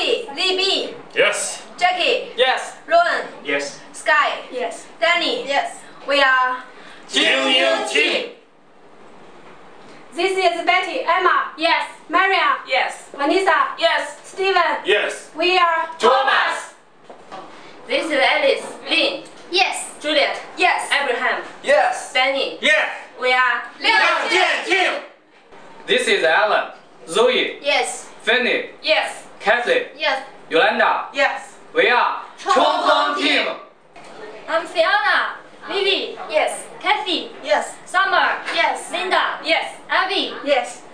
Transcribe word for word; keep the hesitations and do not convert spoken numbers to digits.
Rocky, Libby. Yes. Jackie. Yes. Ron. Yes. Sky. Yes. Danny. Yes. We are Junior team. This is Betty, Emma. Yes. Maria. Yes. Vanessa. Yes. Steven. Yes. We are Thomas. This is Alice, Lynn, Yes. Juliet, Yes. Abraham, Yes. Danny. Yes. We are 亮剑 team. This is Alan, Zoe, Yes. Fanny, Yes. Kathleen, Yes. Yolanda. Yes. We are 冲锋 team. I'm Fiona. Vivi. Yes. Kathy. Yes. Summer. Yes. Linda. Yes. Abby. Yes.